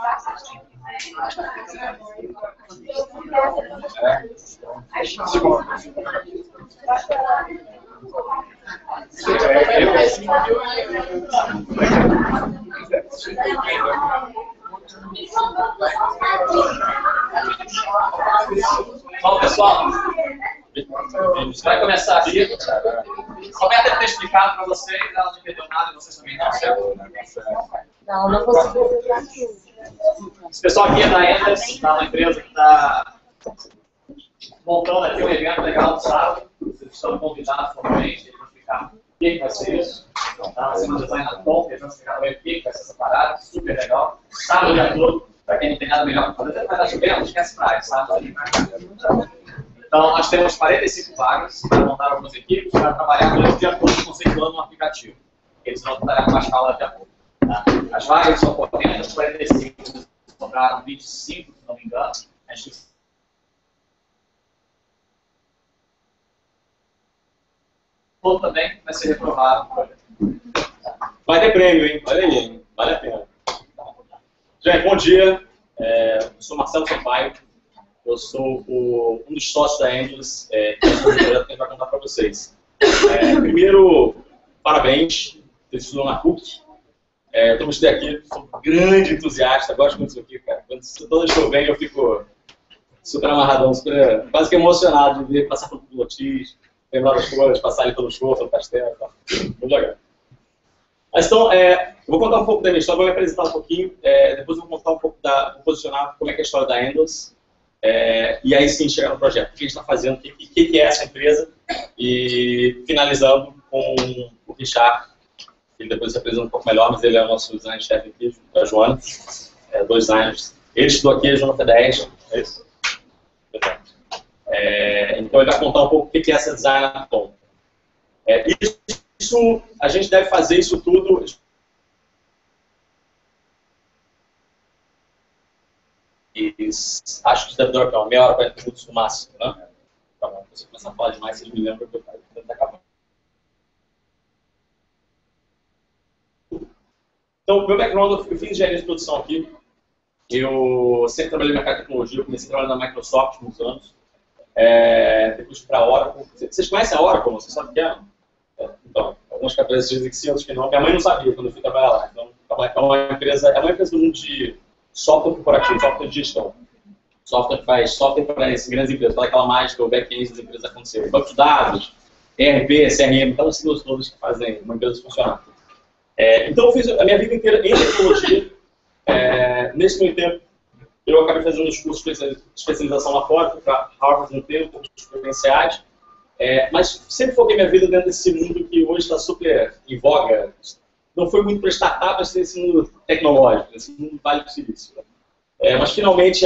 Bom, pessoal, a gente vai começar aqui. Roberta deve ter explicado para vocês, ela não entendeu nada, vocês também não, certo? Não consegui. Esse pessoal aqui é da Endless, está uma empresa que está montando aqui um evento legal no sábado. Vocês estão convidados formalmente para explicar o que vai ser isso. Vai ser uma design na ponta, eles vão explicar também o que vai ser essa parada, super legal. Sábado já todo, para quem não tem nada melhor para fazer, vai estar chovendo, esquece praia, sábado. Então, nós temos 45 vagas para montar algumas equipes para trabalhar durante o dia todo conceituando um aplicativo. Eles vão trabalhar com mais escala daqui a pouco. Tá? As vagas são 40, 45, sobraram 25, se não me engano. A gente ou também vai ser reprovado. Vai ter prêmio, hein? Olha aí, hein? Vale a pena. Gente, bom dia. Eu sou Marcelo Sampaio. Eu sou um dos sócios da Endless, que é um projeto que a gente vai contar para vocês. Primeiro, parabéns, vocês estudam na PUC. Eu estudei aqui, sou um grande entusiasta, gosto muito disso aqui, cara. Toda vez que eu venho, eu fico super amarradão, quase que emocionado de ver passar pelo pilotis, lembrar das coisas, passar ali pelo show, pelo castelo e tal. Muito legal. Mas então, eu vou contar um pouco da minha história, vou me apresentar um pouquinho, depois eu vou contar um pouco vou posicionar como é que é a história da Endless. E aí sim chegar no projeto, o que a gente está fazendo, o que é essa empresa, e finalizando com o Richard, ele depois se apresenta um pouco melhor, mas ele é o nosso design-chefe aqui, junto com a Joana, dois designers. Ele estudou aqui, a Joana foi 10, é isso? Então ele vai contar um pouco o que é essa design na ponta. Isso, a gente deve fazer isso tudo. Acho que isso deve durar meia hora, 40 minutos no máximo, né? Então, se você começar a falar demais, vocês me lembram que eu tento acabar. Então, meu background, eu fiz engenharia de produção aqui. Eu sempre trabalhei no mercado de tecnologia, eu comecei a trabalhar na Microsoft há uns anos. Depois fui para a Oracle. Vocês conhecem a Oracle? Vocês sabem o que é? Então, algumas cabeças dizem que sim, outros que não. Minha mãe não sabia quando eu fui trabalhar lá. Então, é uma empresa do mundo de software corporativo, software de gestão. Software que faz software para essas grandes empresas, para aquela mágica, o back-end das empresas acontecer. Banco de dados, ERP, CRM, aquelas siglas todas que fazem uma empresa funcionar. Então eu fiz a minha vida inteira em tecnologia. Nesse meio tempo, eu acabei fazendo os cursos de especialização lá fora, fui para Harvard no tempo, cursos presenciais. Mas sempre foquei minha vida dentro desse mundo que hoje está super em voga. Não foi muito para startup, mas nesse mundo tecnológico, nesse mundo do Vale do Silício. Mas finalmente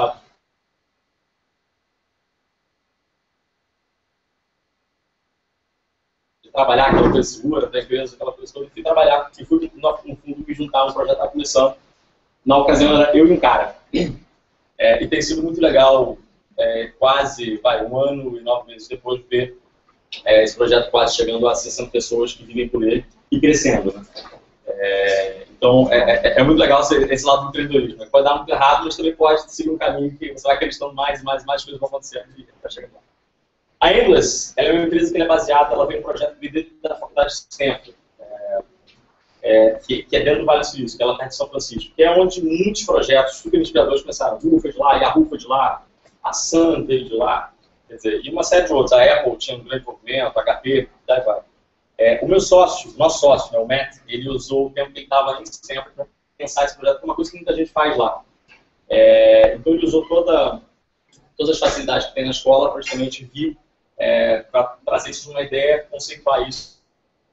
trabalhar aquela coisa segura, da empresa, aquela coisa toda, e fui trabalhar, e fui no fundo me juntar a um projeto que estava começando. Na ocasião era eu e um cara. E tem sido muito legal, quase 1 ano e 9 meses depois de ver esse projeto quase chegando a 60 pessoas que vivem por ele e crescendo, né? Então é muito legal esse lado do empreendedorismo. Pode dar muito errado, mas também pode seguir um caminho que você vai acreditando mais coisas vão acontecer para chegar lá. A Endless, ela é uma empresa que é baseada, ela vem um projeto dentro da faculdade de Stanford, que é dentro do Vale do Silício, que é lá perto de São Francisco, que é onde muitos projetos super inspiradores começaram. A Google foi de lá, a Yahoo foi de lá, a Sun veio de lá, quer dizer, e uma série de outros. A Apple tinha um grande movimento, a HP, daí vai. O meu sócio, nosso sócio, né, o Matt, ele usou o tempo que ele estava em Stanford para pensar esse projeto, que é uma coisa que muita gente faz lá. Então ele usou todas as facilidades que tem na escola para justamente vir para trazer isso uma ideia, conceituar isso.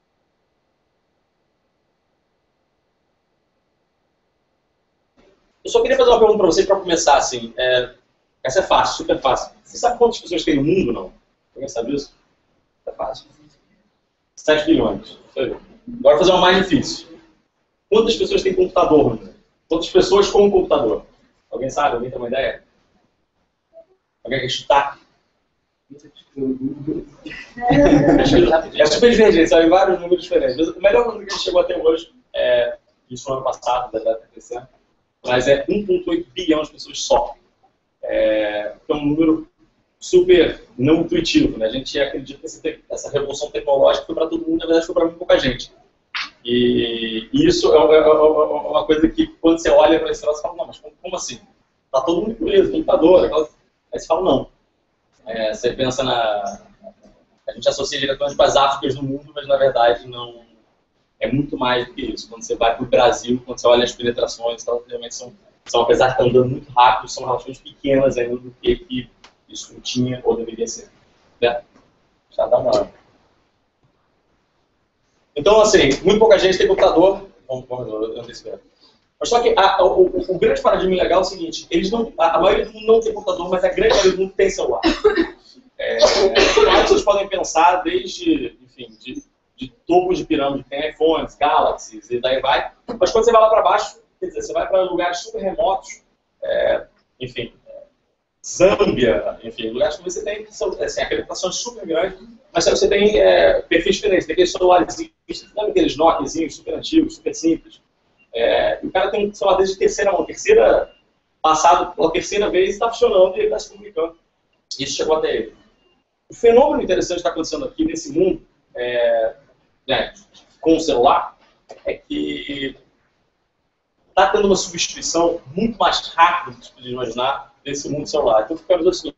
Eu só queria fazer uma pergunta para vocês para começar assim. Essa é fácil, super fácil. Você sabe quantas pessoas tem no mundo, não? Alguém sabe isso? É fácil. 7 bilhões. Agora vou fazer uma mais difícil. Quantas pessoas têm computador, né? Quantas pessoas com computador? Alguém sabe? Alguém tem uma ideia? Alguém quer chutar? É super divergente, sabe? Vários números diferentes. O melhor número que a gente chegou até hoje, isso no ano passado, deve estar crescendo, mas é 1,8 bilhão de pessoas só. É um número super não intuitivo, né? A gente acredita que essa revolução tecnológica foi para todo mundo, na verdade foi para muito pouca gente. E isso é uma coisa que, quando você olha para esse troço, você fala, não, mas como assim? Está todo mundo preso, computador, aquelas... Aí você fala, não. Você pensa na... A gente associa diretamente com as Áfricas do mundo, mas na verdade não... É muito mais do que isso. Quando você vai para o Brasil, quando você olha as penetrações, realmente são, apesar de estar andando muito rápido, são relações pequenas ainda do que isso tinha ou deveria ser. Né? Já dá uma hora. Então, assim, muito pouca gente tem computador. Mas só que o grande paradigma legal é o seguinte, a maioria do mundo não tem computador, mas a grande maioria do mundo tem celular. Vocês podem pensar desde, enfim, de topos de pirâmide, tem iPhones, Galaxies e daí vai. Mas quando você vai lá para baixo, quer dizer, você vai para lugares super remotos, enfim, Zâmbia, enfim, lugares que você tem assim, acreditações super grandes, mas você tem perfis diferentes, tem aqueles celulares, sabe aqueles Nokiazinhos super antigos, super simples. E o cara tem um celular desde terceira mão, passado pela terceira vez, está funcionando e ele está se comunicando. Isso chegou até ele. O fenômeno interessante que está acontecendo aqui nesse mundo, com o celular, é que está tendo uma substituição muito mais rápida do que você podia imaginar desse mundo celular. Então, ficamos assim.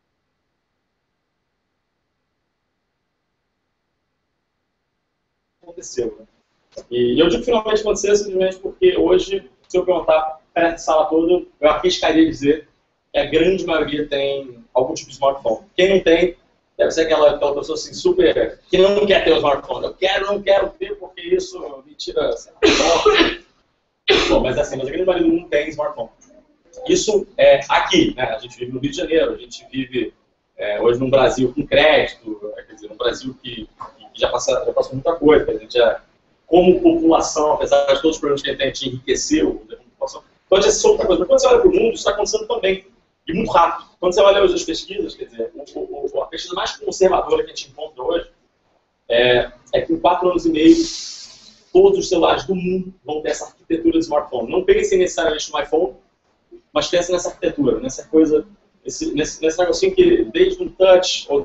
Aconteceu, né? E eu digo que finalmente aconteceu simplesmente porque hoje, se eu perguntar para essa sala toda, eu arriscaria dizer que a grande maioria tem algum tipo de smartphone. Quem não tem, deve ser aquela pessoa assim, super, que não quer ter o smartphone. Não quero ter porque isso me tira, sei lá, bom, mas assim, mas a grande maioria do mundo tem smartphone. Isso é aqui, né? A gente vive no Rio de Janeiro, a gente vive hoje num Brasil com crédito, quer dizer, num Brasil que já passou muita coisa, a gente já, como população, apesar de todos os problemas que a gente enriqueceu, a população, pode ser outra coisa. Mas quando você olha para o mundo, isso está acontecendo também, e muito rápido. Quando você olha hoje as pesquisas, quer dizer, a pesquisa mais conservadora que a gente encontra hoje é que em 4 anos e meio, todos os celulares do mundo vão ter essa arquitetura de smartphone. Não pensem necessariamente no iPhone, mas pensem nessa arquitetura, nessa coisa, nesse negocinho que desde um touch ou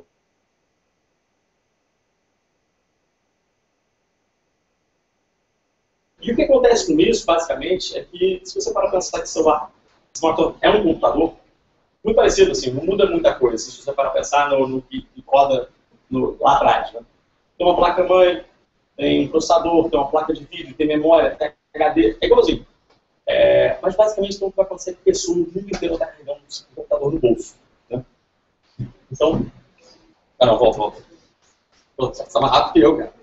e o que acontece com isso, basicamente, é que, se você parar para pensar que celular, smartphone é um computador, muito parecido, assim, não muda muita coisa, se você parar para pensar no que roda lá atrás. Né? Tem uma placa-mãe, tem um processador, tem uma placa de vídeo, tem memória, tem HD, é igualzinho. Mas, basicamente, então, o que vai acontecer é que a pessoa, o mundo inteiro está carregando um computador no bolso. Né? Então, não, volta. Você está mais rápido que eu, cara.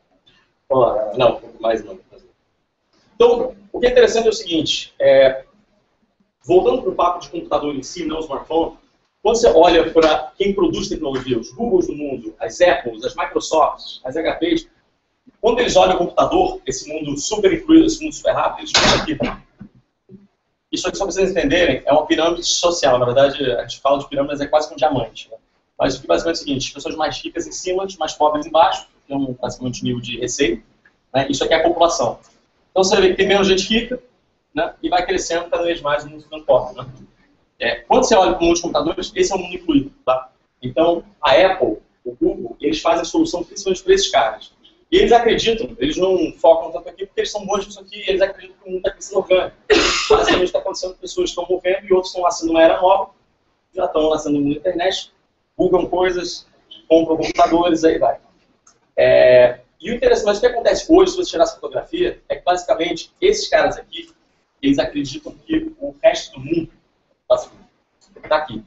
Não, mais não. Então, o que é interessante é o seguinte, voltando para o papo de computador em si, não smartphone, quando você olha para quem produz tecnologia, os Googles do mundo, as Apples, as Microsofts, as HPs, quando eles olham o computador, esse mundo super incluído, esse mundo super rápido, eles falam aqui. Isso aqui, só para vocês entenderem, é uma pirâmide social. Na verdade, a gente fala de pirâmide, mas é quase que um diamante. Né? Mas o que basicamente é o seguinte, as pessoas mais ricas em cima, as mais pobres embaixo, que é basicamente um nível de receita. Né? Isso aqui é a população. Então você vê que tem menos gente rica, né? E vai crescendo cada vez mais o mundo ficando pobre. Né? Quando você olha para o mundo de computadores, esse é um mundo incluído. Tá? Então, a Apple, o Google, eles fazem a solução principalmente para esses caras. E eles acreditam, eles não focam tanto aqui porque eles são bons nisso aqui e eles acreditam que o mundo está crescendo orgânico. Basicamente está acontecendo que pessoas estão movendo e outros estão nascendo numa era nova, já estão nascendo no mundo da internet, bugam coisas, compram computadores, aí vai. E o interessante, mas o que acontece hoje, se você tirar essa fotografia, é que basicamente esses caras aqui, eles acreditam que o resto do mundo está aqui.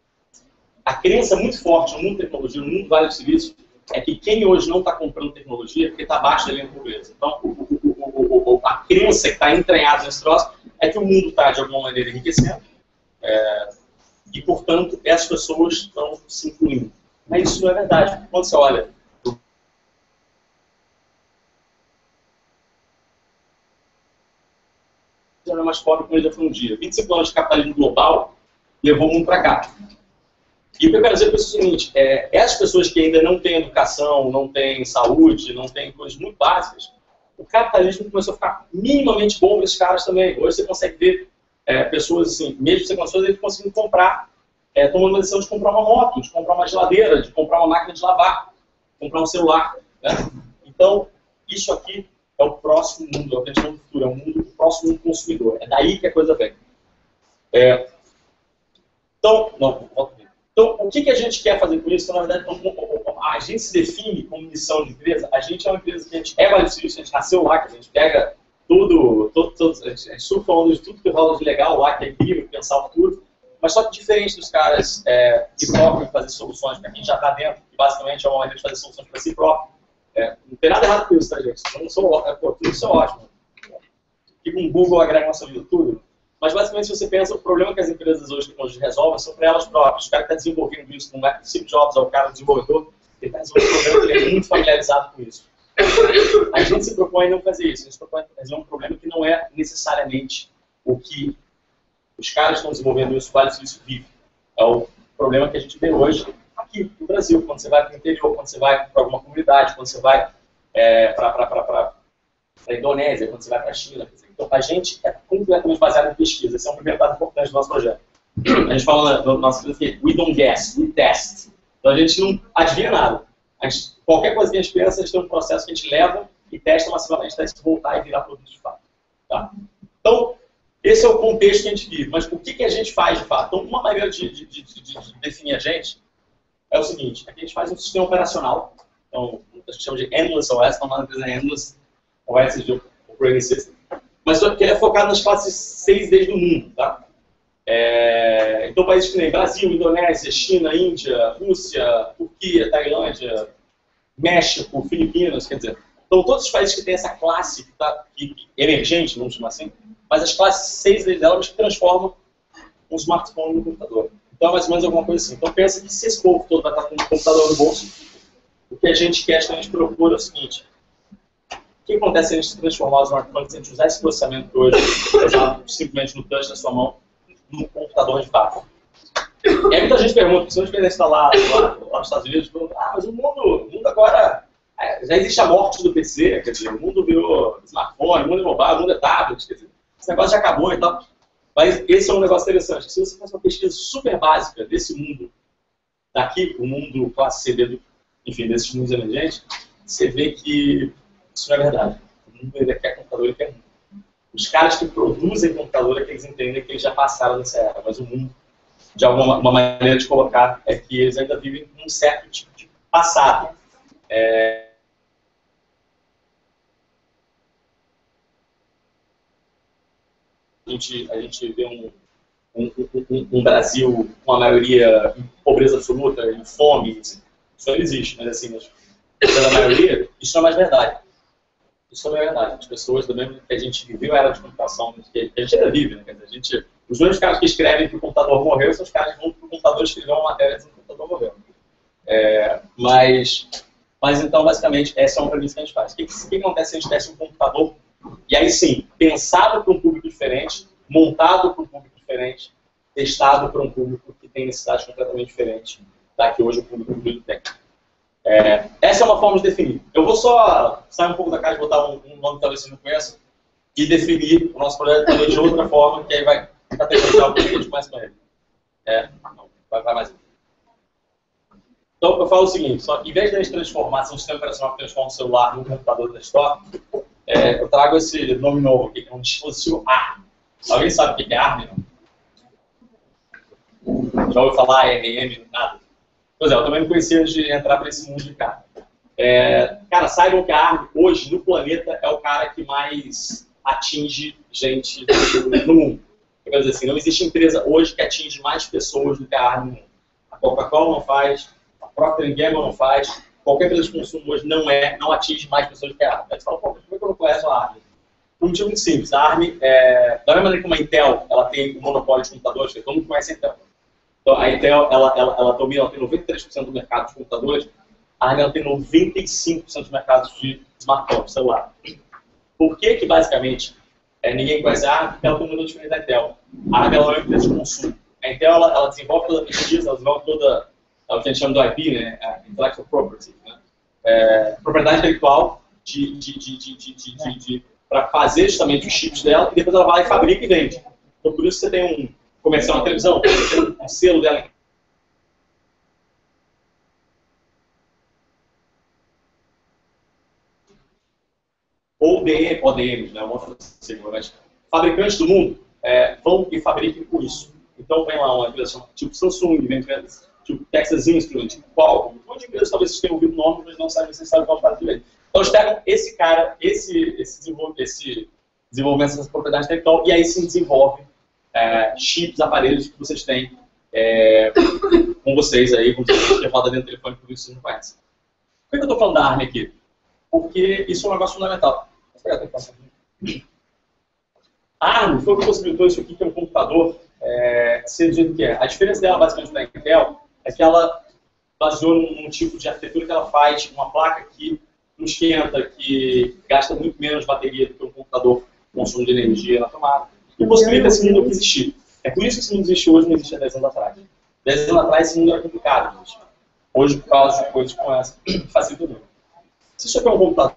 A crença muito forte no mundo de tecnologia, no mundo do Vale do Silício, é que quem hoje não está comprando tecnologia é porque está abaixo da linha de pobreza. Então, a crença que está entranhada nesse troço é que o mundo está, de alguma maneira, enriquecendo e, portanto, essas pessoas estão se incluindo. Mas isso não é verdade. Quando você olha já não é mais pobre como ele já foi um dia. 25 anos de capitalismo global levou o mundo para cá. E o que eu quero dizer é o seguinte, essas pessoas que ainda não têm educação, não têm saúde, não têm coisas muito básicas, o capitalismo começou a ficar minimamente bom para esses caras também. Hoje você consegue ver pessoas, assim, mesmo sem condições, eles conseguem comprar, tomando uma decisão de comprar uma moto, de comprar uma geladeira, de comprar uma máquina de lavar, comprar um celular. Né? Então, isso aqui é o próximo mundo, é o que a gente chama de futuro, é o próximo mundo consumidor. É daí que a coisa vem. Então, o que a gente quer fazer com isso? Então, na verdade, a gente se define como missão de empresa. A gente é uma empresa que a gente é Vale do Silício, a gente nasceu lá, que a gente pega tudo, a gente surfa onda de tudo que rola de legal lá, que é incrível, pensar o futuro. Mas só que diferente dos caras que focam em fazer soluções para quem já está dentro, que basicamente é uma maneira de fazer soluções para si próprio. Não tem nada errado com isso, tá, gente? Tudo isso é ótimo. E com o Google agrega nossa vida tudo. Mas basicamente, se você pensa, o problema que as empresas hoje resolvem são para elas próprias. O cara que está desenvolvendo isso, não é o Steve Jobs, é o cara desenvolvedor, ele está desenvolvendo um problema que ele é muito familiarizado com isso. A gente se propõe a não fazer isso. A gente se propõe a resolver um problema que não é necessariamente o que os caras que estão desenvolvendo isso, o Vale do Silício vive. É o problema que a gente vê hoje aqui no Brasil, quando você vai para o interior, quando você vai para alguma comunidade, quando você vai para a Indonésia, quando você vai para a China. Então, a gente é completamente baseado em pesquisa. Esse é um primeiro dado importante do nosso projeto. A gente fala no nosso projeto que we don't guess, we test. Então, a gente não adivinha nada. Qualquer coisa que a gente pensa, a gente tem um processo que a gente leva e testa massivamente até se voltar e virar produto de fato. Tá? Então, esse é o contexto que a gente vive. Mas o que a gente faz de fato? Então, uma maneira de definir a gente é o seguinte: aqui a gente faz um sistema operacional. Então, a gente chama de Endless OS, então uma empresa Endless OS de Operating System. Mas que ele é focado nas classes 6Ds do mundo, tá? Então, países que nem Brasil, Indonésia, China, Índia, Rússia, Turquia, Tailândia, México, Filipinas, quer dizer, então todos os países que têm essa classe emergente, vamos chamar assim, mas as classes 6Ds delas transformam um smartphone no computador. Então, é mais ou menos alguma coisa assim. Então, pensa que se esse povo todo vai estar com um computador no bolso, o que a gente quer, a gente procura é o seguinte: o que acontece se a gente transformar os smartphones, se a gente usar esse processamento que hoje é usado simplesmente no touch da sua mão, num computador de fato? E aí muita gente pergunta, se a gente está lá nos Estados Unidos, mas o mundo agora, já existe a morte do PC, quer dizer, o mundo virou smartphone, o mundo é mobile, o mundo é tablet, quer dizer, esse negócio já acabou e tal. Mas esse é um negócio interessante, que se você faz uma pesquisa super básica desse mundo daqui, o mundo classe CD, enfim, desses mundos emergentes, você vê que isso não é verdade. O mundo ele quer computador, ele quer mundo. Os caras que produzem computador é que eles entendem que eles já passaram nessa era, mas o mundo, de alguma maneira de colocar, é que eles ainda vivem num certo tipo de passado. A gente vê um Brasil com a maioria em pobreza absoluta, em fome, isso não existe, mas assim, pela maioria, isso não é mais verdade. Isso não é verdade. As pessoas, do mesmo que a gente viveu a era de computação, que a gente ainda vive, né? Quer dizer, os únicos caras que escrevem que o computador morreu são os caras que vão para o computador escrever uma matéria dizendo que o computador morreu. Mas então, basicamente, essa é uma premissa que a gente faz. O que acontece se a gente tivesse um computador, e aí sim, pensado para um público diferente, montado para um público diferente, testado para um público que tem necessidade completamente diferente da que hoje o público tem. Essa é uma forma de definir. Eu vou só sair um pouco da caixa, botar um nome que talvez vocês não conheçam, e definir o nosso projeto também de outra forma, que aí vai categorizar o que a gente mais com ele. Vai mais. Então, eu falo o seguinte: só que em vez de a gente transformar um sistema operacional que transforma o celular num computador desktop, eu trago esse nome novo aqui, que é um dispositivo ARM. Alguém sabe o que é ARM? Não? Já ouviu falar ARM? Nada. Pois é, eu também não conhecia antes de entrar para esse mundo de cara. Cara, saibam que a ARM, hoje, no planeta, é o cara que mais atinge gente no mundo. Quer dizer assim, não existe empresa hoje que atinge mais pessoas do que a ARM no mundo. A Coca-Cola não faz, a Procter & Gamble não faz, qualquer empresa de consumo hoje não atinge mais pessoas do que a ARM. Aí você fala, pô, como é que eu não conheço a ARM? Por um motivo muito simples. A ARM, da mesma maneira que uma Intel, ela tem o monopólio de computadores, todo mundo conhece a Intel. Então, a Intel, ela domina, ela tem 93% do mercado de computadores, a ARM ela tem 95% do mercado de smartphone, celular. Por que basicamente, ninguém conhece a ARM? Porque ela tem um modelo diferente da Intel. A ARM ela é uma empresa de consumo. A Intel, ela desenvolve toda a pesquisa, ela desenvolve toda o que a gente chama do IP, né? Intellectual Property, né? Propriedade intelectual para fazer justamente os chips dela, e depois ela vai lá e fabrica e vende. Então, por isso você tem um comercial na televisão, você tem um selo dela. Ou ODMs, né? Mas fabricantes do mundo vão e fabricam com isso. Então, vem lá uma empresa tipo Samsung, vem empresas tipo Texas Instruments, tipo Qualcomm, um monte de empresas, talvez vocês tenham ouvido o nome, mas não sabem, vocês sabem qual parte dele. Então, eles pegam esse cara, esse desenvolvimento dessa propriedade intelectual, e aí sim desenvolve chips, aparelhos que vocês têm com vocês aí, com vocês que roda dentro do telefone, por isso vocês não conhecem. Por que eu estou falando da ARM aqui? Porque isso é um negócio fundamental. A ARM foi o que possibilitou isso aqui, que é um computador, ser do jeito que é. A diferença dela, basicamente, da Intel, é que ela baseou num tipo de arquitetura que ela faz, uma placa que não esquenta, que gasta muito menos bateria do que um computador com consumo de energia na tomada, e possibilita esse mundo que existir. É por isso que esse mundo existe hoje, não existe há 10 anos atrás. 10 anos atrás esse mundo era complicado, gente. Hoje, por causa de coisas como essa, facilita tudo. Se isso aqui é um computador,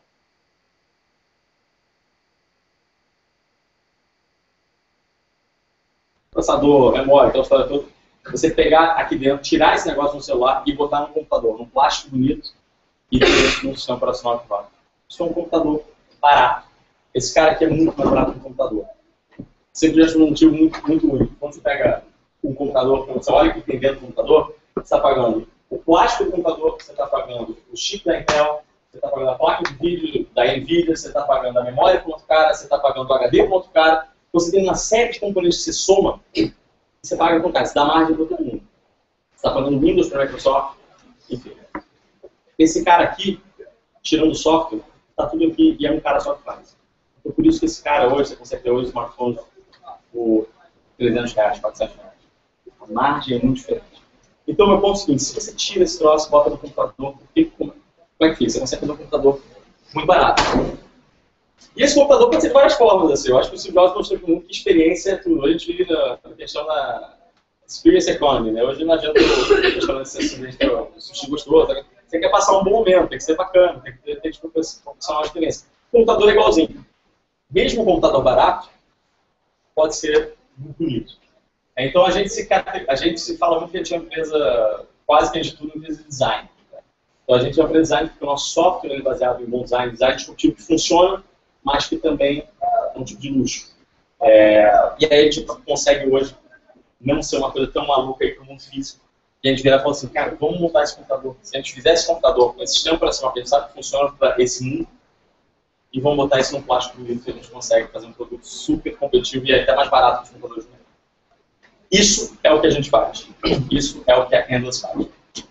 processador, memória, aquela história toda, você pegar aqui dentro, tirar esse negócio no celular e botar num computador, num plástico bonito e ter um sistema operacional que vale. Isso é um computador barato. Esse cara aqui é muito mais barato que um computador. Simplesmente por um motivo muito único. Quando você pega um computador, quando você olha o que tem dentro do computador, você está pagando o plástico do computador, você está pagando o chip da Intel, você está pagando a placa de vídeo da Nvidia, você está pagando a memória com outro cara, você está pagando o HD com outro cara. Você tem uma série de componentes que você soma e você paga com cara, você dá margem para todo mundo. Você está pagando Windows para a Microsoft, enfim. Esse cara aqui, tirando o software, está tudo aqui e é um cara só que faz. Então, por isso que esse cara hoje, você consegue ter hoje smartphones por R$300, R$400. A margem é muito diferente. Então, meu ponto é o seguinte, se você tira esse troço e bota no computador, como é que fica? Você consegue fazer um computador muito barato. E esse computador pode ser de várias formas. Assim. Eu acho que o Steve Jobs mostrou para o mundo que experiência é tudo. A gente vive na questão da experience economy. Né? Hoje não adianta a questão de ser sushi gostoso. Você quer passar um bom momento, tem que ser bacana, tem que proporcionar uma experiência. O computador é igualzinho. Mesmo um computador barato, pode ser muito bonito. Então a gente se fala muito que a gente é uma empresa, quase que a gente tudo uma empresa de design. Né? Então a gente é uma empresa de design porque o nosso software é baseado em bom design disruptivo que funciona, mas que também é um tipo de luxo. E aí a gente consegue hoje não ser uma coisa tão maluca aí para o mundo físico. E a gente virar e falar assim, cara, vamos montar esse computador. Se a gente fizer esse computador com esse sistema operacional que a gente sabe que funciona para esse mundo, e vamos botar isso num plástico bonito que a gente consegue fazer um produto super competitivo e até mais barato que os computadores do mundo. Isso é o que a gente faz. Isso é o que a Endless faz.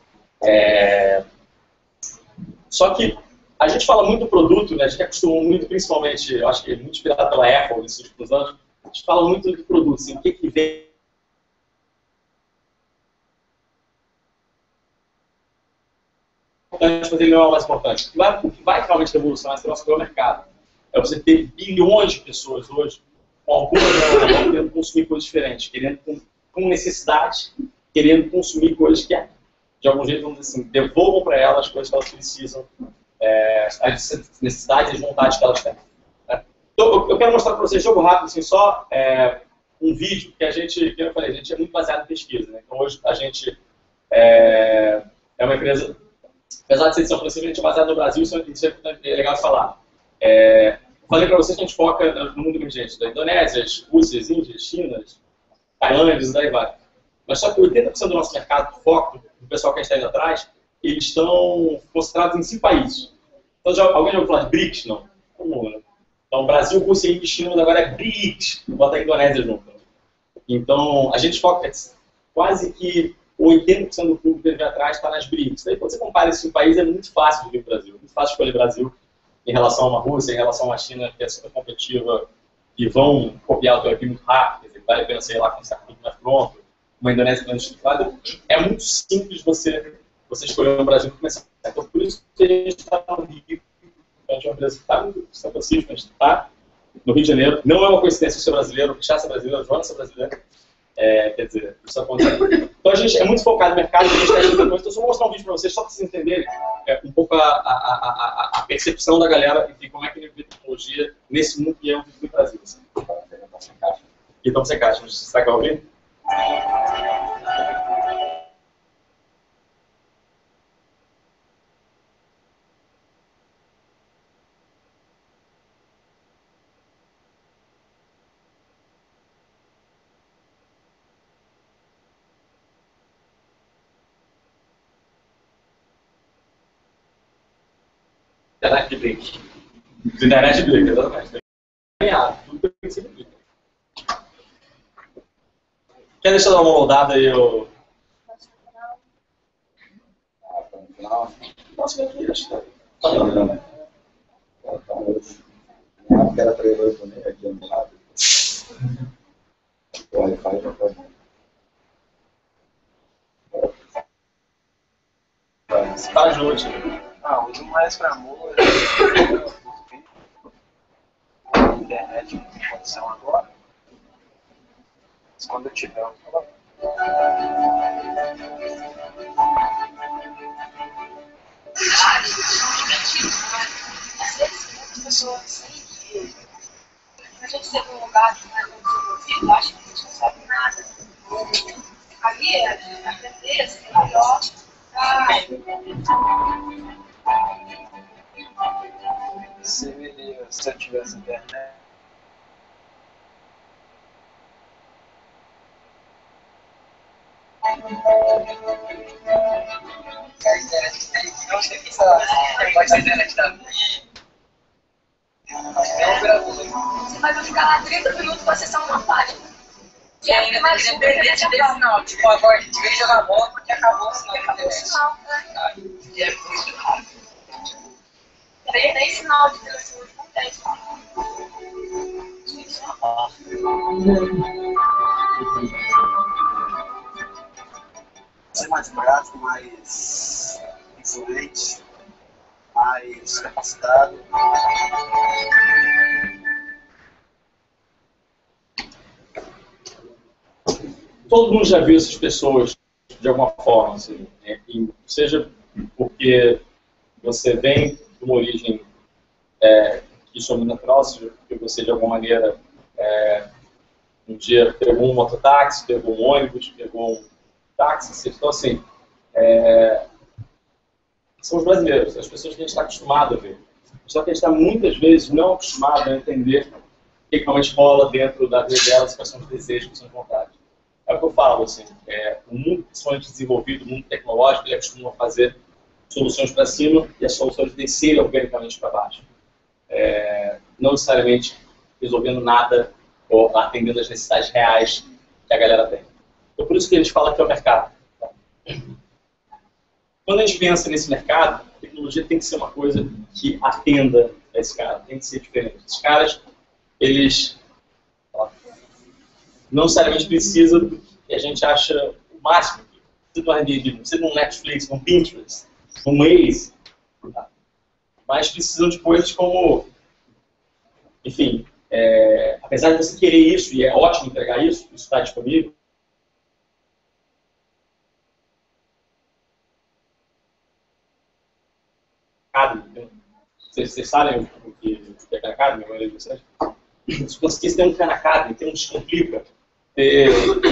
Só que a gente fala muito do produto, né? A gente acostumou muito, principalmente, eu acho que é muito inspirado pela Apple nesses últimos anos, a gente fala muito do produto, assim, o que vem. Mas ele não é o mais importante. O que vai realmente revolucionar esse nosso mercado é você ter bilhões de pessoas hoje com alguma relação, querendo consumir coisas diferentes, querendo com necessidade, querendo consumir coisas que, de algum jeito, vamos dizer assim, devolvam para elas as coisas que elas precisam, as necessidades e as vontades que elas têm. Então, eu quero mostrar para vocês, jogo rápido, assim, só um vídeo que a gente, como eu falei, a gente é muito baseado em pesquisa. Né? Então, hoje a gente é uma empresa, apesar de ser de São Francisco, a gente é baseado no Brasil, isso é legal de falar. Falei para vocês que a gente foca no mundo emergente, da Indonésia, Rússia, Índia, China, Tailândia, daí vai. Mas só que 80% do nosso mercado, do foco, do pessoal que a gente está indo atrás, eles estão concentrados em 5 países. Então, alguém já ouviu falar de BRICS? Não. Então, Brasil, Rússia, Índia e China, agora é BRICS. Bota a Indonésia junto. Então, a gente foca quase que 80% do público que vem atrás está nas BRICS. Daí, quando você compara esses 5 países, é muito fácil de vir para o Brasil. Muito fácil escolher Brasil em relação a uma Rússia, em relação a uma China, que é super competitiva, e vão copiar o teu aqui muito rápido, quer dizer, vale a pena, sei lá, começar com tudo mais pronto, uma Indonésia menos estruturada. É muito simples você escolher um Brasil para começar. Então, por isso que a gente está no Rio, a gente é uma empresa que está no São Francisco, a gente está no Rio de Janeiro. Não é uma coincidência ser brasileiro, o Pichá ser brasileiro, a Joana ser brasileira. Quer dizer, isso acontece. Então a gente é muito focado no mercado, a gente está indo depois. Então, eu só vou mostrar um vídeo para vocês, só para vocês entenderem um pouco a percepção da galera de como é que ele vê tecnologia nesse mundo que é o Brasil. Assim. Então você caixa, será que vai ouvir? Internet de blink. Internet de blink, exatamente. Tudo tem que ser blink. Quer deixar dar uma rodada aí, ô? Nossa, meu Deus, tá lembrando. Que era para eu também, aqui no lado. O Wi-Fi já está. Tá junto. Ah, uso mais para música. Internet em condição agora. Mas quando eu tiver, eu vou falar. As pessoas a gente teve um lugar que não é desenvolvido, acho que a gente não sabe nada. Ali, aprender, ser melhor. Se eu tivesse internet. Não sei que pode ser internet da Você vai ficar lá 30 minutos para acessar uma página. E ainda mais independente desse não, tipo, agora a gente veio jogar bola porque acabou o sinal. acabou o sinal, né? E é muito rápido. Nem sinal de telefone não tem. Ser mais prático, mais influente, mais capacitado. Todo mundo já viu essas pessoas de alguma forma, assim, né? Seja porque você vem de uma origem que isso é muito natural, seja porque você de alguma maneira um dia pegou um mototáxi, pegou um ônibus, pegou um táxi, então assim, são os brasileiros, as pessoas que a gente está acostumado a ver. Só que a gente está muitas vezes não acostumado a entender o que realmente rola dentro da vida delas, quais são os desejos, quais são as vontades. É o que eu falo, assim, o mundo principalmente desenvolvido, o mundo tecnológico, ele costuma fazer soluções para cima e as soluções descerem organicamente para baixo. Não necessariamente resolvendo nada ou atendendo as necessidades reais que a galera tem. Então, por isso que a gente fala que é o mercado. Quando a gente pensa nesse mercado, a tecnologia tem que ser uma coisa que atenda a esse cara, tem que ser diferente. Esses caras, eles não necessariamente precisam do que a gente acha o máximo. Precisa de um Airbnb, precisa de um Netflix, um Pinterest, um Waze, tá? Mas precisam de coisas como, enfim, apesar de você querer isso, e é ótimo entregar isso está disponível, vocês sabem o que é Khan Academy, a maioria de vocês? Se você tem um Khan Academy, tem um Descomplica, ter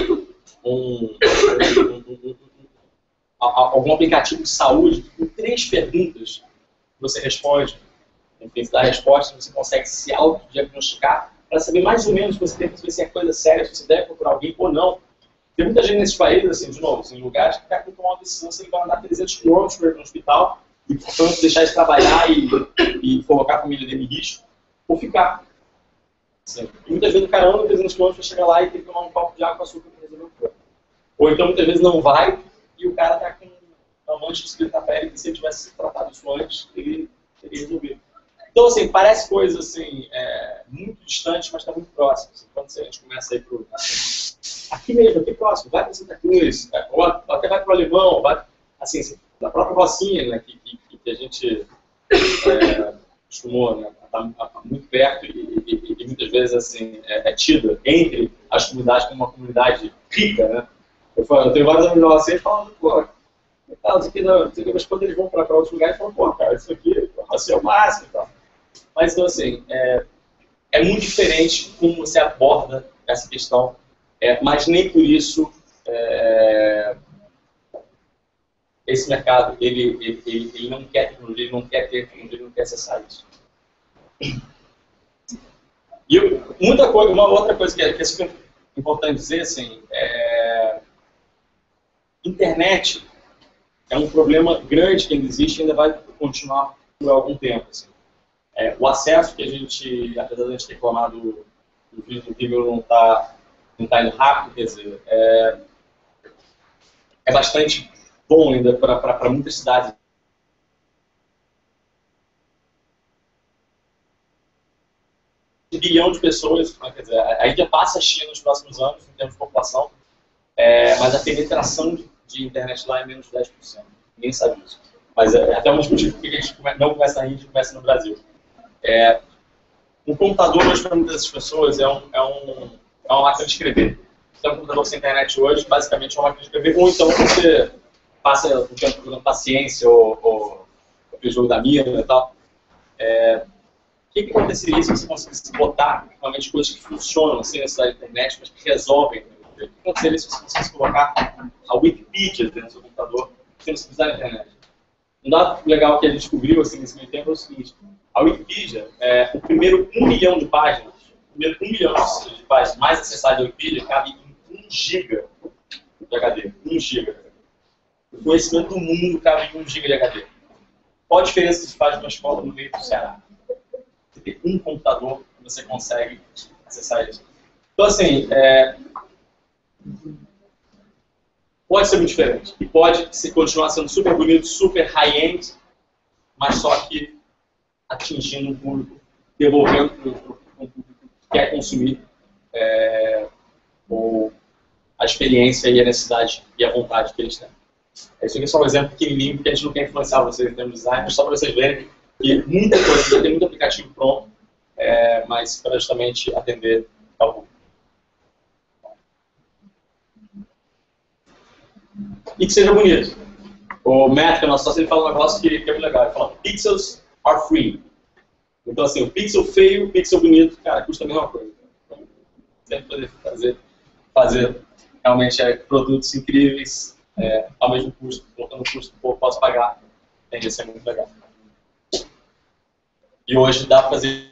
algum aplicativo de saúde, com 3 perguntas que você responde, enfim, você dá a resposta, você consegue se autodiagnosticar para saber mais ou menos se você tem que saber se é coisa séria, se você deve procurar alguém ou não. Tem muita gente nesses países, assim, de novo, em lugares que o cara tem que tomar uma decisão se ele vai andar 300 km para ir no hospital e, portanto, deixar de trabalhar e colocar a família dele em risco, ou ficar. Assim, e muitas vezes o cara anda 300 km para chegar lá e tem que tomar um copo de água com açúcar para resolver o problema. Ou então, muitas vezes, não vai e o cara está com uma mancha de escrita na pele que se ele tivesse tratado isso antes, ele teria resolvido. Então, assim, parece coisa assim, muito distante, mas está muito próximo. Assim, quando a gente começa a ir para o... Aqui mesmo, aqui próximo, vai para Santa Cruz, ou até vai para o Alemão, vai, assim, da própria Rocinha, né, que a gente costumou, né, estar muito perto e muitas vezes assim, é tida entre as comunidades como uma comunidade rica, né? Eu tenho vários amigos adolescentes falando, pô, isso aqui não, mas quando eles vão para outros lugares, falam, pô, cara, isso aqui é o máximo e tal. Mas, então, assim, é muito diferente como você aborda essa questão, mas nem por isso esse mercado ele não quer tecnologia, ele não quer ter tecnologia, ele não quer acessar isso. E uma outra coisa que é super importante dizer, assim, internet é um problema grande que ainda existe e ainda vai continuar por algum tempo. Assim. O acesso que a gente, apesar de a gente ter reclamado do vídeo do Vimeo não tá indo rápido, quer dizer, é bastante bom ainda para muitas cidades. Um bilhão de pessoas, quer dizer, a Índia passa a China nos próximos anos em termos de população, mas a penetração de internet lá é menos de 10%. Ninguém sabe disso. Mas até um dos motivos por que a gente não começa na Índia e começa no Brasil. Um computador hoje para muitas dessas pessoas é uma máquina de escrever. Então, um computador sem internet hoje, basicamente é uma máquina de escrever, ou então você passa o tempo jogando paciência ou aquele jogo da mina e tal. O que aconteceria se você conseguisse botar realmente coisas que funcionam sem necessidade de internet, mas que resolvem? O que aconteceria se você conseguisse colocar a Wikipedia dentro do seu computador sem você precisar da internet? Um dado legal que a gente descobriu assim, nesse meio tempo é o seguinte: a Wikipedia, o primeiro 1 milhão de páginas, o primeiro 1 milhão de páginas mais acessadas da Wikipedia cabe em 1 giga de HD. 1 giga. O conhecimento do mundo cabe em 1 giga de HD. Qual a diferença que se faz numa escola no meio do Ceará? Você tem um computador que você consegue acessar isso. Então, assim, pode ser muito diferente. E pode continuar sendo super bonito, super high-end, mas só que atingindo um público, devolvendo para o público que quer consumir a experiência e a necessidade e a vontade que eles têm. Isso aqui é só um exemplo pequenininho, porque a gente não quer influenciar vocês em termos de design, mas só para vocês verem que muita coisa, já tem muito aplicativo pronto, mas para justamente atender ao público. E que seja bonito. O Matt, que é o nosso sócio, ele fala um negócio que é muito legal. Ele fala: pixels are free. Então, assim, o pixel feio, o pixel bonito, cara, custa a mesma coisa. Então, sempre poder fazer realmente produtos incríveis ao mesmo custo, colocando o custo que eu posso pagar, tende a ser muito legal. E hoje dá para fazer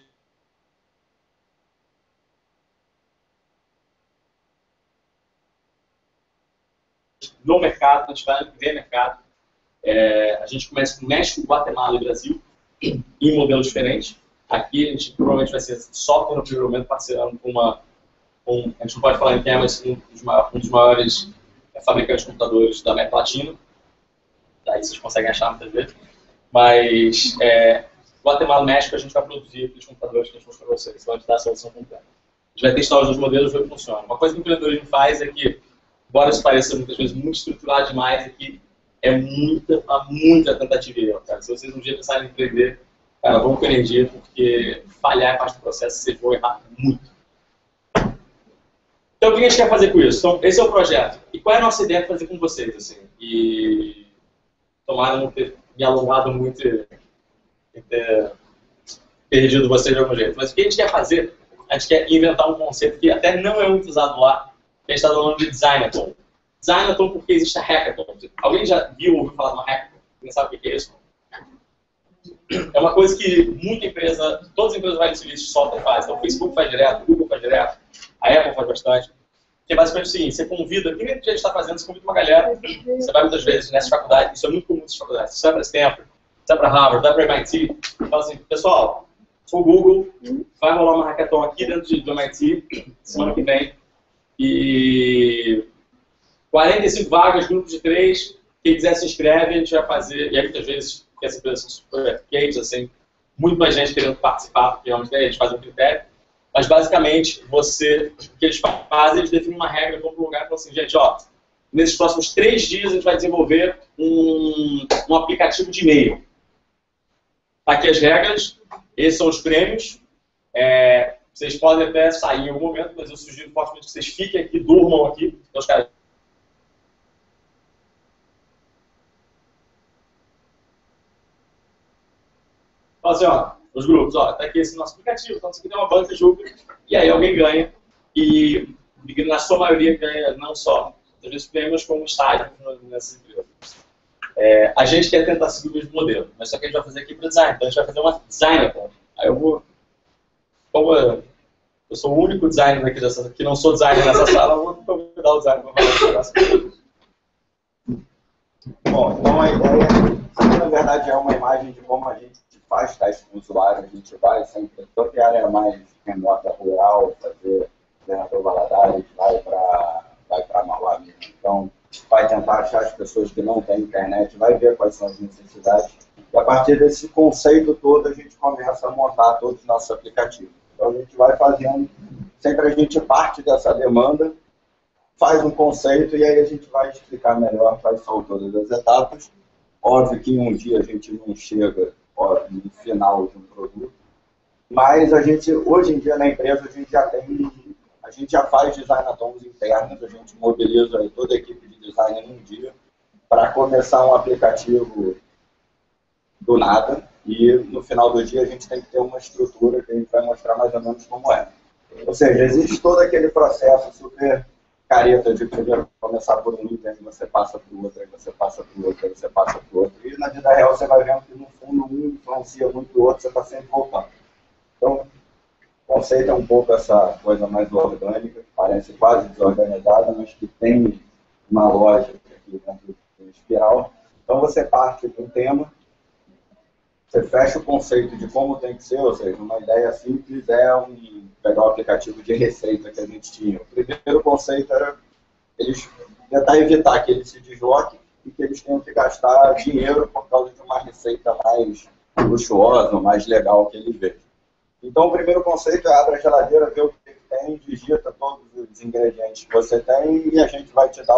no mercado, a gente vai ver mercado. A gente começa com México, Guatemala e Brasil, em modelos diferentes. Aqui a gente provavelmente vai ser software no primeiro momento, parceirando com a gente não pode falar em quem, mas um dos maiores fabricantes de computadores da América Latina. Daí vocês conseguem achar muitas vezes. Mas Guatemala e México a gente vai produzir aqueles computadores que a gente mostrou para vocês, então a gente dá a solução completa. A gente vai testar os dois modelos e ver o que funciona. Uma coisa que o empreendedorismo faz é que, embora isso pareça muitas vezes muito estruturado demais, aqui é muita tentativa e erro, cara. Se vocês um dia pensarem em empreender, cara, vão com energia, porque falhar é parte do processo, vocês vão errar muito. Então, o que a gente quer fazer com isso? Então, esse é o projeto. E qual é a nossa ideia de fazer com vocês, assim? E tomara não ter me alongado muito e ter perdido vocês de algum jeito. Mas o que a gente quer fazer? A gente quer inventar um conceito que até não é muito usado lá, que a gente está falando de Designathon. Designathon porque existe a Hackathon. Alguém já viu ou ouviu falar de uma Hackathon? Ninguém sabe o que é isso? É uma coisa que todas as empresas vai decidir se software faz. Então, o Facebook faz direto, o Google faz direto, a Apple faz bastante. Que é basicamente o seguinte: você convida, que nem a gente está fazendo, você convida uma galera, você vai muitas vezes nessas faculdades, isso é muito comum nessas faculdades. Você vai para Stanford, você vai para Harvard, vai para MIT, e fala assim: pessoal, sou o Google, vai rolar uma hackathon aqui dentro do MIT, semana que vem, e 45 vagas, grupo de 3, quem quiser se inscreve, a gente vai fazer, e aí muitas vezes, porque as empresas são super quentes, assim, muito mais gente querendo participar, porque realmente a gente faz um critério, mas basicamente, o que eles fazem, eles definem uma regra, vão para um lugar e falam assim: gente, ó, nesses próximos 3 dias a gente vai desenvolver um aplicativo de e-mail. Aqui as regras, esses são os prêmios, vocês podem até sair em algum momento, mas eu sugiro fortemente que vocês fiquem aqui, durmam aqui, então os caras falam assim: ó, os grupos, ó, tá aqui esse nosso aplicativo, então isso aqui tem uma banca de jogo, e aí alguém ganha e na sua maioria ganha não só os prêmios como estágios nessas empresas. A gente quer tentar seguir o mesmo modelo, mas só que a gente vai fazer aqui para design. Então a gente vai fazer uma designer. Aí eu vou, como eu sou o único designer aqui que não sou designer nessa sala, eu vou convidar o designer para falar essa coisa. Bom, então a ideia, na verdade, é uma imagem de como a gente faz teste com o usuário. A gente vai sempre, tanto em área mais remota, rural, fazer Governador Valadares, vai para Mauá mesmo. Então, vai tentar achar as pessoas que não têm internet, vai ver quais são as necessidades. E a partir desse conceito todo, a gente começa a montar todos os nossos aplicativos. Então, a gente vai fazendo, sempre a gente parte dessa demanda, faz um conceito e aí a gente vai explicar melhor quais são todas as etapas. Óbvio que um dia a gente não chega no final de um produto, mas a gente, hoje em dia na empresa, a gente já faz design-a-thons internos, a gente mobiliza aí toda a equipe de design em um dia para começar um aplicativo do nada e no final do dia a gente tem que ter uma estrutura que a gente vai mostrar mais ou menos como é. Ou seja, existe todo aquele processo super careta de primeiro começar por um item, você passa para o outro, aí você passa para o outro, aí você passa para o outro. E na vida real você vai vendo que no fundo um influencia muito o outro, você está sempre voltando. Então, o conceito é um pouco essa coisa mais orgânica, que parece quase desorganizada, mas que tem uma lógica aqui dentro do espiral. Então você parte de um tema, você fecha o conceito de como tem que ser, ou seja, uma ideia simples é pegar o aplicativo de receita que a gente tinha. O primeiro conceito era eles tentar evitar que eles se desloquem e que eles tenham que gastar dinheiro por causa de uma receita mais luxuosa, mais legal que eles vejam. Então, o primeiro conceito é abre a geladeira, vê o que tem, digita todos os ingredientes que você tem e a gente vai te dar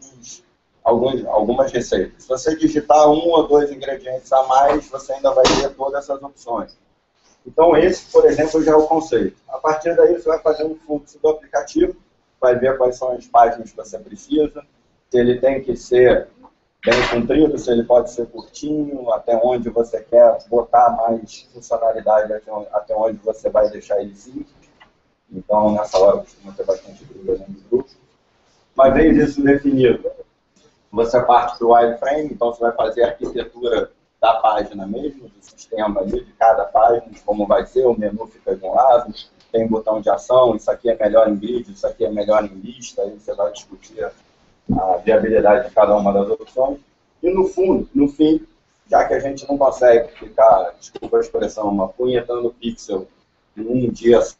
algumas receitas. Se você digitar 1 ou 2 ingredientes a mais, você ainda vai ter todas essas opções. Então, esse, por exemplo, já é o conceito. A partir daí, você vai fazer um fluxo do aplicativo, vai ver quais são as páginas que você precisa, se ele tem que ser bem comprido, se ele pode ser curtinho, até onde você quer botar mais funcionalidade, até onde você vai deixar ele simples. Então, nessa hora, costuma ter bastante dúvida dentro do grupo. Uma vez isso definido, você parte para o wireframe, então você vai fazer a arquitetura da página mesmo, do sistema ali, de cada página, de como vai ser, o menu fica de um lado, tem botão de ação, isso aqui é melhor em grid, isso aqui é melhor em lista, aí você vai discutir a viabilidade de cada uma das opções. E no fundo, no fim, já que a gente não consegue ficar, desculpa a expressão, apunhetando pixel em um dia só,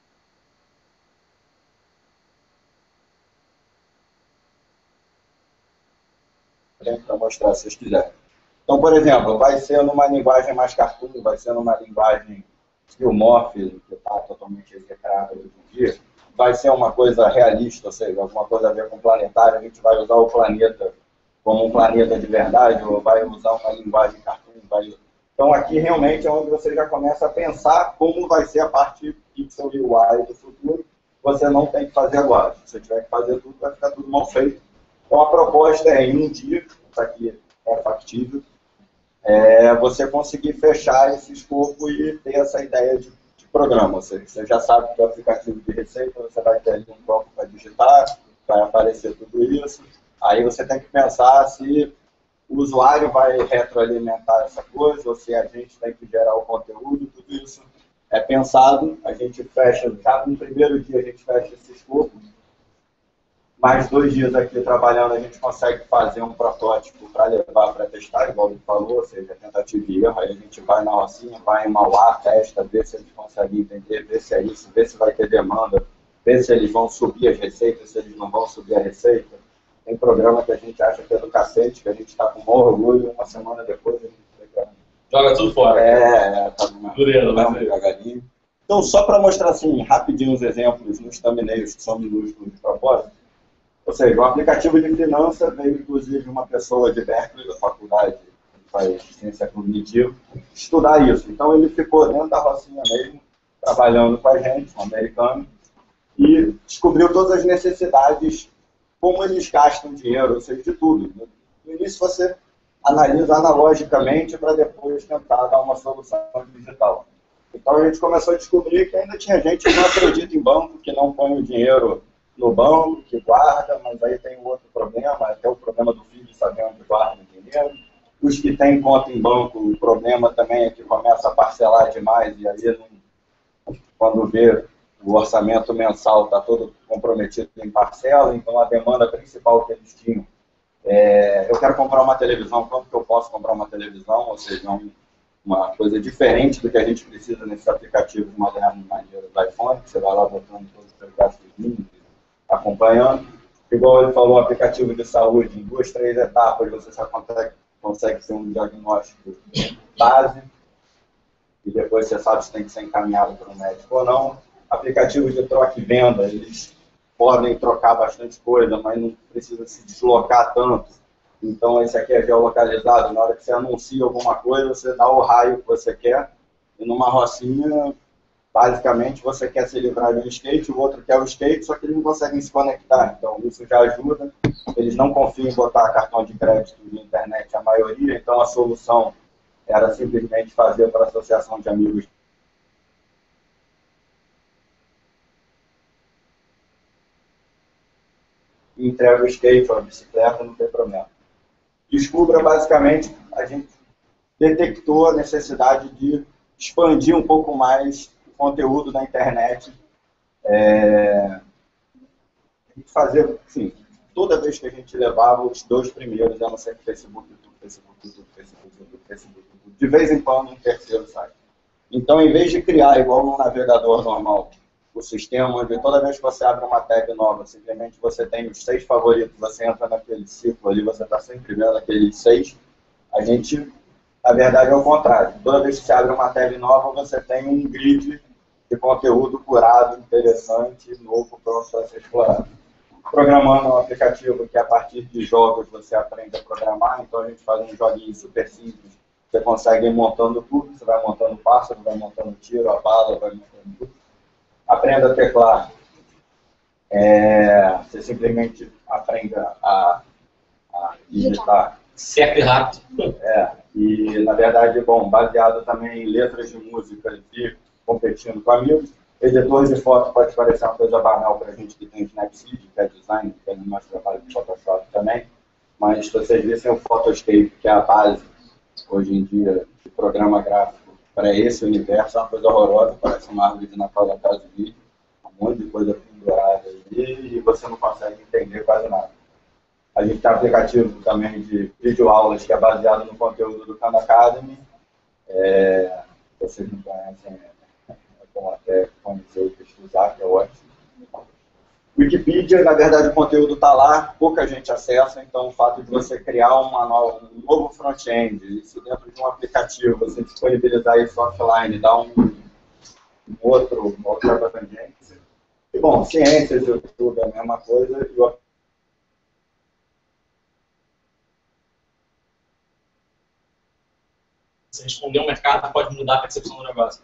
para mostrar se vocês quiserem. Então, por exemplo, vai ser numa linguagem mais cartoon, vai ser numa linguagem skillmorph, que está totalmente execrada hoje em dia, vai ser uma coisa realista, ou seja, alguma coisa a ver com planetário, a gente vai usar o planeta como um planeta de verdade, ou vai usar uma linguagem cartoon. Então, aqui realmente é onde você já começa a pensar como vai ser a parte pixel e UI do futuro. Você não tem que fazer agora. Se você tiver que fazer tudo, vai ficar tudo mal feito. Então, a proposta é, em um dia, isso aqui é factível, você conseguir fechar esse escopo e ter essa ideia de programa. Ou seja, você já sabe que o aplicativo de receita, você vai ter ali um bloco para digitar, vai aparecer tudo isso. Aí você tem que pensar se o usuário vai retroalimentar essa coisa, ou se a gente tem que gerar o conteúdo, tudo isso é pensado. A gente fecha, já no primeiro dia a gente fecha esse escopo. Mais 2 dias aqui trabalhando, a gente consegue fazer um protótipo para levar para testar, igual ele falou, ou seja, tentativa e erro. Aí a gente vai na Rocinha, vai em Mauá, testa, vê se eles conseguem entender, vê se é isso, vê se vai ter demanda, vê se eles vão subir as receitas, se eles não vão subir a receita. Tem programa que a gente acha que é do cacete, que a gente está com um orgulho, uma semana depois a gente joga tudo fora. Tá devagarinho. Então, só para mostrar assim, rapidinho os exemplos nos thumbnails que são minúsculos de propósito. Ou seja, o aplicativo de finança veio, inclusive, uma pessoa de Berkeley, da faculdade que faz ciência cognitiva, estudar isso. Então, ele ficou dentro da Rocinha mesmo, trabalhando com a gente, um americano, e descobriu todas as necessidades, como eles gastam dinheiro, ou seja, de tudo. No início, você analisa analogicamente para depois tentar dar uma solução digital. Então a gente começou a descobrir que ainda tinha gente que não acredita em banco, que não põe o dinheiro no banco, que guarda, mas aí tem um outro problema, até o problema do filho saber onde guarda o dinheiro. Os que têm conta em banco, o problema também é que começa a parcelar demais e aí, quando vê o orçamento mensal está todo comprometido em parcela, então a demanda principal que eles tinham eu quero comprar uma televisão, quanto que eu posso comprar uma televisão? Ou seja, uma coisa diferente do que a gente precisa nesses aplicativos modernos maneiros do iPhone, que você vai lá botando todos os seus gastos acompanhando. Igual ele falou, aplicativo de saúde, em 2, 3 etapas você só consegue ter um diagnóstico base e depois você sabe se tem que ser encaminhado para um médico ou não. Aplicativos de troca e venda, eles podem trocar bastante coisa, mas não precisa se deslocar tanto. Então esse aqui é geolocalizado, na hora que você anuncia alguma coisa, você dá o raio que você quer, e numa rocinha, basicamente, você quer se livrar de um skate, o outro quer o skate, só que eles não conseguem se conectar. Então isso já ajuda. Eles não confiam em botar cartão de crédito de internet, a maioria, então a solução era simplesmente fazer para a associação de amigos. Entrega o skate ou a bicicleta, não tem problema. Descubra, basicamente, a gente detectou a necessidade de expandir um pouco mais o conteúdo da internet. Fazer, assim, toda vez que a gente levava os 2 primeiros, eram sempre Facebook, YouTube, Facebook, YouTube, Facebook, YouTube, Facebook, YouTube. De vez em quando, um terceiro site. Então, em vez de criar, igual no navegador normal, o sistema onde toda vez que você abre uma tab nova, simplesmente você tem os 6 favoritos, você entra naquele ciclo ali, você está sempre vendo aqueles 6, a gente, na verdade, é o contrário. Toda vez que você abre uma tab nova, você tem um grid de conteúdo curado, interessante, novo, pronto para ser explorado. Programando um aplicativo que a partir de jogos você aprende a programar, então a gente faz um joguinho super simples, você consegue ir montando tudo, você vai montando o pássaro, vai montando o tiro, a bala, vai montando tudo. Aprenda a teclar. Você simplesmente aprende a digitar. Certo e rápido. E, na verdade, bom, baseado também em letras de música e competindo com amigos. Editor de foto pode parecer uma coisa banal para a gente que tem Snapseed, que é design, que é no nosso trabalho de Photoshop também. Mas se vocês vissem o Photoscape, que é a base, hoje em dia, de programa gráfico, para esse universo, é uma coisa horrorosa, parece uma árvore de Natal da casa de vídeo, um monte de coisa pendurada ali, e você não consegue entender quase nada. A gente tem um aplicativo também de videoaulas que é baseado no conteúdo do Khan Academy. Vocês não conhecem, é bom até conhecer e pesquisar, que é ótimo. Wikipedia, na verdade, o conteúdo está lá, pouca gente acessa, então o fato de você criar um novo front-end, isso dentro de um aplicativo, você disponibilizar isso offline, dar uma outra abrangência. E, bom, ciências, YouTube é a mesma coisa. Você responder ao mercado pode mudar a percepção do negócio.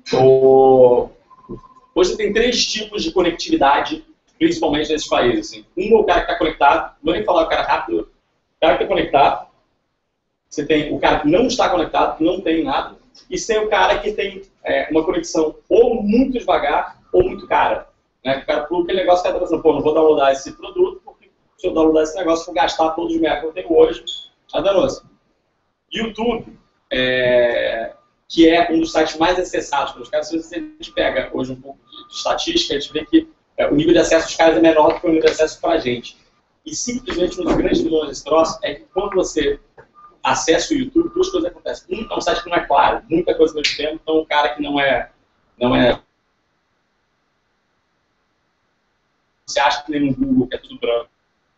Hoje tem 3 tipos de conectividade, principalmente nesses países. Assim. Um é o cara que está conectado, não vou nem falar o cara rápido, o cara que está conectado, você tem o cara que não está conectado, que não tem nada, e você tem o cara que tem uma conexão ou muito devagar ou muito cara. Né? O cara pula aquele negócio que está pensando, pô, não vou downloadar esse produto, porque se eu downloadar esse negócio, eu vou gastar todos os megas que eu tenho hoje, é danoso. YouTube, que é um dos sites mais acessados pelos caras, se a gente pega hoje um pouco de estatística, a gente vê que o nível de acesso dos caras é menor do que o nível de acesso para a gente. E simplesmente um dos grandes vilões desse troço é que quando você acessa o YouTube, 2 coisas acontecem. É um site que não é claro, muita coisa ao mesmo tempo, então o cara que não é você acha que nem no Google, que é tudo branco.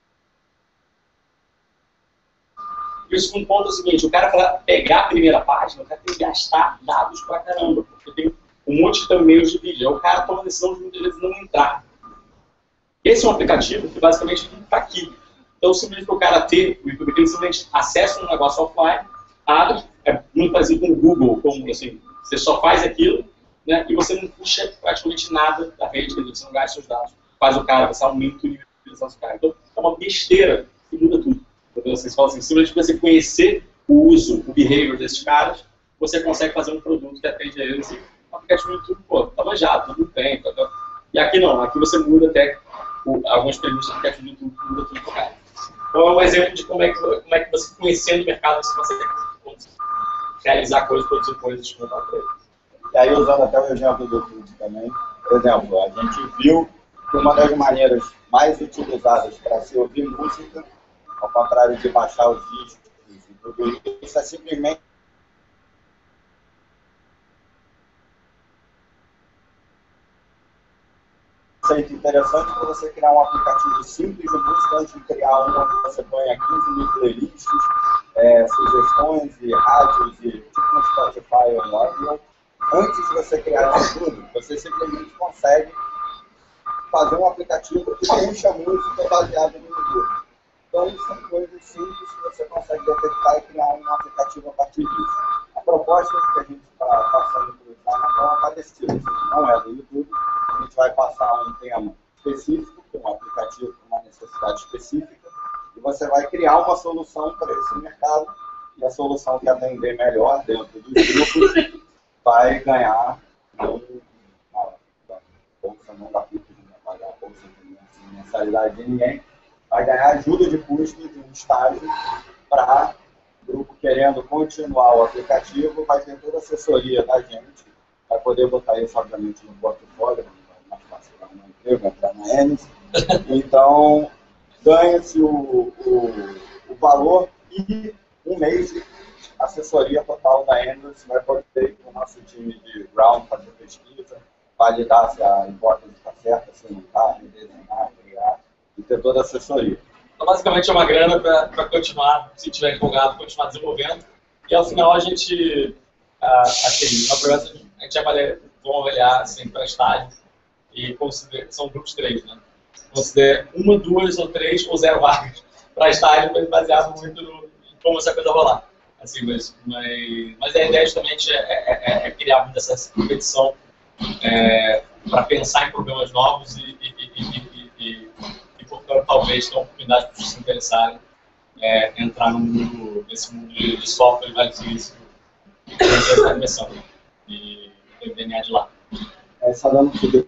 E o segundo ponto é o seguinte, o cara para pegar a primeira página, o cara tem que gastar dados pra caramba, porque tem um monte de thumbnails de vídeo. Aí o cara toma a decisão de muitas vezes não entrar. Esse é um aplicativo que basicamente está aqui. Então, simplesmente para o cara ter o YouTube, ele simplesmente acessa um negócio offline, abre, é muito parecido com o Google, como assim, você só faz aquilo, né, e você não puxa praticamente nada da rede, você não gasta seus dados. Faz o cara, você aumenta o nível de utilização do cara. Então, é uma besteira que muda tudo. Então, vocês falam assim, simplesmente você conhecer o uso, o behavior desses caras, você consegue fazer um produto que atende a eles e aplicativo do YouTube, pô, tá manjado, tudo bem. E aqui não, aqui você muda até algumas perguntas do aplicativo do YouTube, muda tudo pro cara. Então é um exemplo de como é que você, conhecendo o mercado, você consegue realizar coisas, produzir coisas, montar para ele. E aí, usando até o exemplo do YouTube também, por exemplo, a gente viu que uma das maneiras mais utilizadas para se ouvir música, ao contrário de baixar os discos e tudo isso, é simplesmente conceito interessante para você criar um aplicativo simples de música antes de criar uma que você põe 15 mil playlists, sugestões e rádios e tipo no Spotify ou no Audio. Antes de você criar isso tudo, você simplesmente consegue fazer um aplicativo que puxa a música baseada no YouTube. Então, são coisas simples que você consegue detectar e criar um aplicativo a partir disso. A proposta que a gente está passando por isso é uma parecida, não é do YouTube. A gente vai passar um tema específico, um aplicativo com uma necessidade específica, e você vai criar uma solução para esse mercado, e a solução que atender melhor dentro dos grupos vai ganhar bolsa, não dá para pagar a bolsa de mensalidade de ninguém, vai ganhar ajuda de custo de um estágio para o grupo querendo continuar o aplicativo, vai ter toda a assessoria da gente, vai poder botar isso, obviamente, no portfólio, mais fácil para uma empresa, entrar na Enes. Então, ganha-se o valor e um mês de assessoria total da Enes, vai poder ir com o nosso time de ground fazer pesquisa, validar se a hipótese está certa, se não está, redesenhar, criar e ter toda a assessoria. Então, basicamente, é uma grana para continuar, se tiver empolgado, continuar desenvolvendo. E, ao final, a gente, assim, na programação, a gente vamos avaliar assim, para estágio e são grupos 3, né? Considera 1, 2 ou 3 ou 0 vagas para estágio, mas baseado muito em como essa coisa rolar. Assim, mas a ideia justamente é criar muito essa competição para pensar em problemas novos e portanto, talvez ter uma oportunidade para se interessarem entrar nesse mundo de software e vale isso que está começando, né? E ter DNA de lá. Só dando um feedback.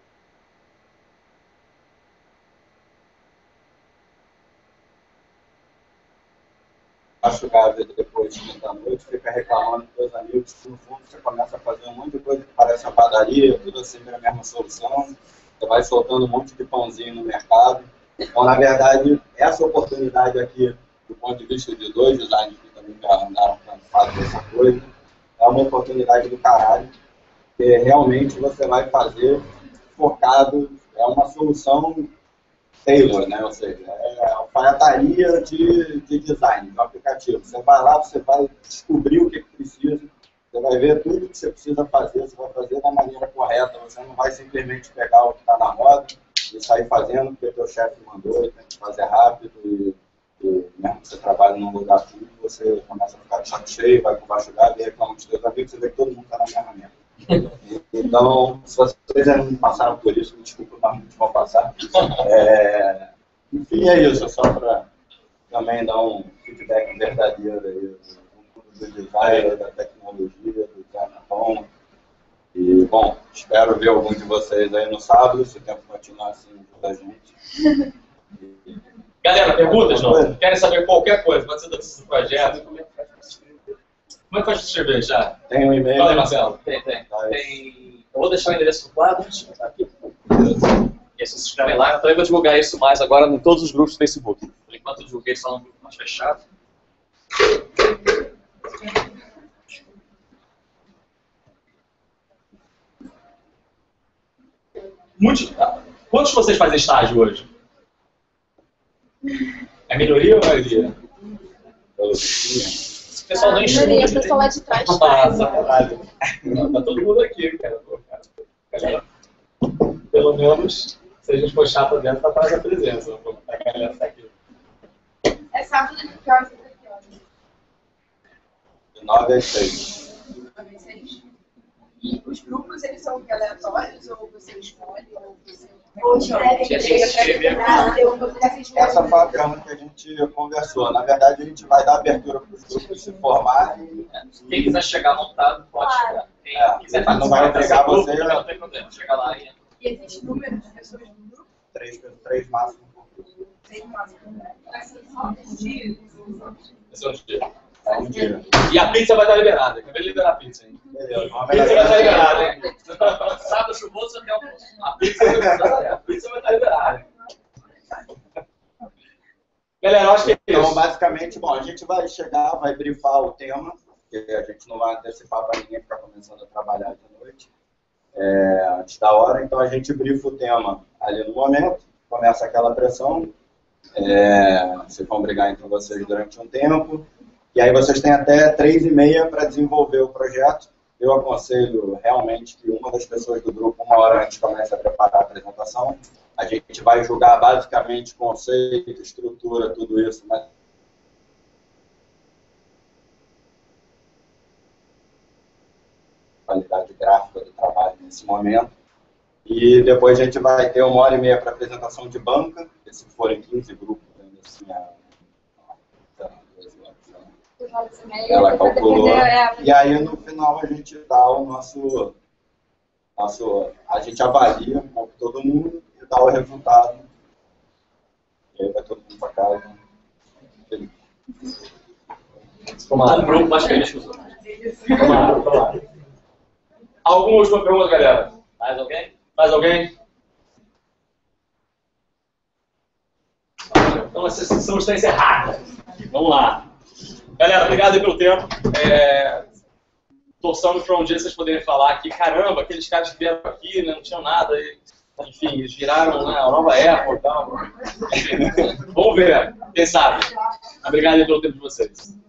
Machucado depois de da noite, fica reclamando com os amigos, no fundo você começa a fazer um monte de coisa que parece uma padaria, tudo assim a mesma solução, você vai soltando um monte de pãozinho no mercado. Então, na verdade, essa oportunidade aqui, do ponto de vista de dois designers que também já andaram cansados dessa coisa, é uma oportunidade do caralho, que realmente você vai fazer focado, é uma solução tailor, né? Ou seja, é a alfaiataria de design, do aplicativo. Você vai lá, você vai descobrir o que precisa, você vai ver tudo que você precisa fazer, você vai fazer da maneira correta, você não vai simplesmente pegar o que está na moda e sair fazendo porque o teu chefe mandou e tem que fazer rápido e mesmo que você trabalha num lugar público, você começa a ficar de saco cheio, vai com baixo gado e reclama dos teus amigos, você vê que todo mundo está na mesma merda. Então, se vocês não passaram por isso, desculpa, mas não vão passar. Enfim, é isso, só para também dar um feedback verdadeiro aí do design, da tecnologia, do design bom. E, bom, espero ver algum de vocês aí no sábado, se o tempo continuar assim, ajuda a gente. Galera, perguntas, não? Querem saber qualquer coisa, pode ser do projeto. Como é que faz para se inscrever já? Tem um e-mail. Fala aí, Marcelo. Tem. Eu vou deixar o endereço no quadro, aqui. E aí, se vocês se inscrevem lá, então eu vou divulgar isso mais agora em todos os grupos do Facebook. Por enquanto eu divulguei só no grupo mais fechado. Quantos de vocês fazem estágio hoje? É minoria ou maioria? O pessoal não enxerga. Maioria, o pessoal lá de trás. Sacanagem. Tá todo mundo aqui, cara. Pelo menos, se a gente for chato dentro, tá atrás da presença. A galera tá aqui. É sábado de que horas? De 9 às 6. 9 às 6. E os grupos, eles são aleatórios ou você escolhe? Ou você... Essa foi a pergunta que a gente conversou. Na verdade, a gente vai dar abertura para os grupos se formarem. Quem quiser chegar montado, pode chegar. quem quiser não vai obrigar grupo, você. não tem problema, chega lá e... E existe número de pessoas no grupo? 3 máximo por grupo. 3 máximo. Vai ser só um dia? Esse é um dia. É um dia. E a pizza vai estar liberada. Acabei de liberar a pizza, hein? Beleza. A pizza vai estar liberada, hein? Sábado chuvoso até o almoço. A pizza vai estar liberada. Galera, eu acho que é Então, isso. basicamente, bom, a gente vai chegar, vai brifar o tema, porque a gente não vai antecipar para ninguém ficar começando a trabalhar de noite, antes da hora. Então, a gente brifa o tema ali no momento, começa aquela pressão, vocês vão brigar entre vocês durante um tempo, e aí vocês têm até 3h30 para desenvolver o projeto. Eu aconselho realmente que uma das pessoas do grupo, 1 hora antes, comece a preparar a apresentação. A gente vai julgar basicamente conceito, estrutura, tudo isso, mas qualidade gráfica do trabalho nesse momento. E depois a gente vai ter 1h30 para apresentação de banca, e se forem 15 grupos, assim, ela calculou. E aí no final a gente dá o nosso a gente avalia um pouco todo mundo e dá o resultado. E aí vai todo mundo para casa feliz. Um grupo mais feliz que os outros. Tomara. Alguma última pergunta, galera? Mais alguém? Mais alguém? Então a sessão está encerrada. Vamos lá. Galera, obrigado aí pelo tempo. Torçamos para um dia vocês poderem falar que, caramba, aqueles caras que vieram aqui, né, não tinham nada, e, enfim, eles viraram, né, a nova Apple e tal. Enfim, vamos ver, quem sabe. Obrigado aí pelo tempo de vocês.